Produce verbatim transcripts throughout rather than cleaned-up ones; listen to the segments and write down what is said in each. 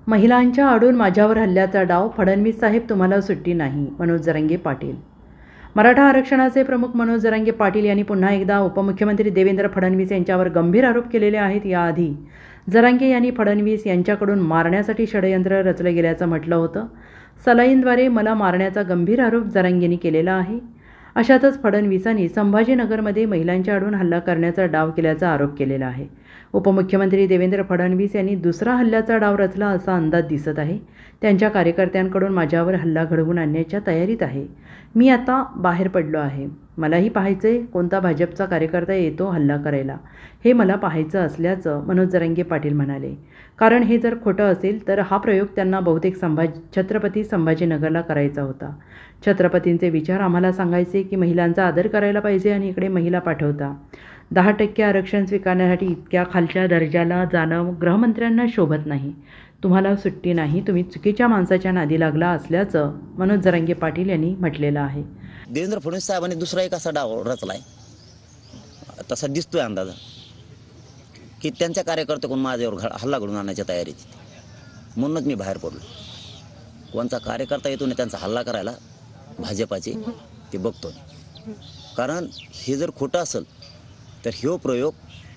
महिलांच्या आडून माझ्यावर हल्ल्याचा डाव, फडणवीस साहेब तुम्हाला सुट्टी नाही, मनोज जरांगे पाटील. मराठा आरक्षणाचे प्रमुख मनोज जरांगे पाटील यांनी पुन्हा एकदा उपमुख्यमंत्री देवेंद्र फडणवीस यांच्यावर गंभीर आरोप केलेले आहेत. याआधी जरांगे यांनी फडणवीस यांच्याकडून मारण्यासाठी षडयंत्र रचले गेल्याचं म्हटलं होतं. सलाईनद्वारे मला मारण्याचा गंभीर आरोप जरांगेंनी केलेला आहे. अशातच फडणवीसांनी संभाजीनगरमध्ये महिलांच्या आडून हल्ला करण्याचा डाव केल्याचा आरोप केलेला आहे. उपमुख्यमंत्री देवेंद्र फडणवीस यांनी दुसरा हल्ल्याचा डाव रचला असा अंदाज दिसत आहे. त्यांच्या कार्यकर्त्यांकडून माझ्यावर हल्ला घडवून आणण्याच्या तयारीत आहे. मी आता बाहेर पडलो आहे. मलाही पाहायचे कोणता भाजपचा कार्यकर्ता येतो हल्ला करायला, हे मला पाहायचं असल्याचं मनोज जरांगे पाटील म्हणाले. कारण हे जर खोटं असेल तर हा प्रयोग त्यांना बहुतेक संभाज छत्रपती संभाजीनगरला करायचा होता. छत्रपतींचे विचार आम्हाला सांगायचे की महिलांचा आदर करायला पाहिजे आणि इकडे महिला पाठवता. दहा टक्के आरक्षण स्वीकारण्यासाठी इतक्या खालच्या दर्जाला जाणं गृहमंत्र्यांना शोभत नाही. तुम्हाला सुट्टी नाही, तुम्ही चुकीच्या माणसाच्या नादी लागला असल्याचं मनोज जरांगे पाटील यांनी म्हटलेलं आहे. देवेंद्र फडणवीस साहेबांनी दुसरा एक असा डाव रचलाय, तसा दिसतोय अंदाजा, की त्यांच्या कार्यकर्त्याकडून माझ्यावर हल्ला घडून आणण्याच्या तयारीत. म्हणूनच मी बाहेर पडलो. कोणचा कार्यकर्ता येतो ना त्यांचा हल्ला करायला भाजपाचे, ते बघतो. कारण हे जर खोटं असेल तर ह्यो प्रयोग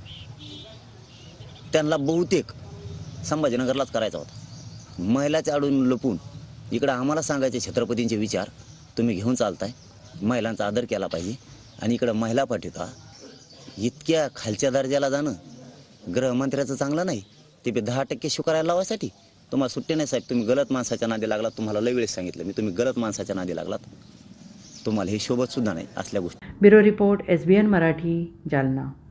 त्यांना बहुतेक संभाजीनगरलाच करायचा होता. महिलाच्या आडून लपून इकडं आम्हाला सांगायचे छत्रपतींचे विचार तुम्ही घेऊन चालताय, महिलांचा आदर केला पाहिजे, आणि इकडं महिला पाठवता. इतक्या खालच्या दर्जाला जाणं गृहमंत्र्याचं चांगलं नाही. ते बी दहा टक्के स्वीकारायला लावायसाठी. तुम्हाला सुट्टी नाही साहेब, तुम्ही गलत माणसाच्या नादी लागलात. तुम्हाला लय वेळेस सांगितलं मी, तुम्ही गलत माणसाच्या नादी लागलात. तुम्हाला हे शोभत सुद्धा नाही असल्या गोष्टी. Bureau report, S B N Marathi, Jalna.